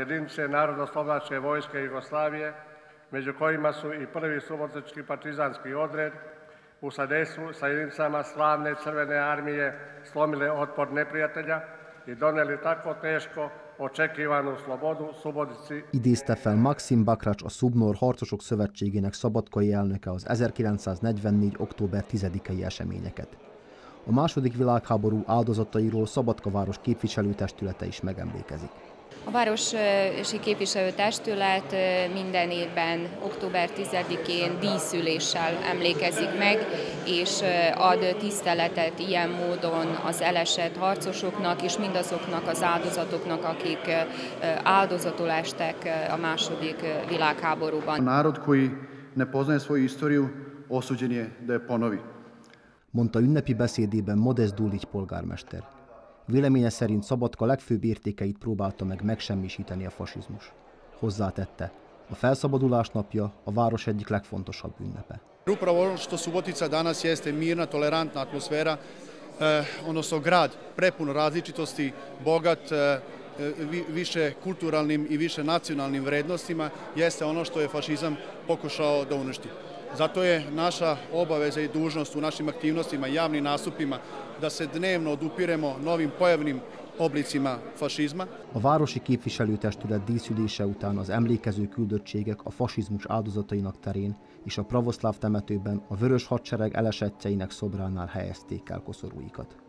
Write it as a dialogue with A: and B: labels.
A: jedinice Narodno-slobodačke vojske Jugoslavije, među kojima su i prvi subotički partizanski odred, u sadejstvu sa jedinicama slavne Crvene armije slomile otpor neprijatelja és doneli tako teško očekivanu slobodu Subotici.
B: Idézte fel Maxim Bakracs, a Szubnor Harcosok Szövetségének szabadkai elnöke az 1944. október 10-i eseményeket. A második világháború áldozatairól Szabadka város képviselőtestülete is megemlékezik.
C: A városi képviselőtestület minden évben október 10-én díszüléssel emlékezik meg, és ad tiszteletet ilyen módon az elesett harcosoknak és mindazoknak az áldozatoknak, akik áldozatul estek a második világháborúban.
D: Národ, koji ne poznaje svoju istoriju, osuđen je da je ponovi.
B: Mondta ünnepi beszédében Modest Dulic polgármester. Véleménye szerint Szabadka legfőbb értékeit próbálta meg megsemmisíteni a fasizmus. Hozzátette, a felszabadulás napja a város egyik legfontosabb ünnepe.
D: Upravo ono što Subotica danas jeste mirna, tolerantna atmosfera, odnosno grad prepun različitosti, bogat više kulturalnim i više nacionalnim vrednostima, jeste ono što je fašizam pokušao da uništi. Zato je naša obaveza i dužnost u našim aktivnostima i javnim nastupima da se dnevno odupiremo novim pojavnim oblicima fašizma.
B: A városi képviselőtestület díszülése után az emlékező küldöttségek a fasizmus áldozatainak terén és a pravoszláv temetőben a Vörös Hadsereg elesettjeinek szobránál helyezték el koszorúikat.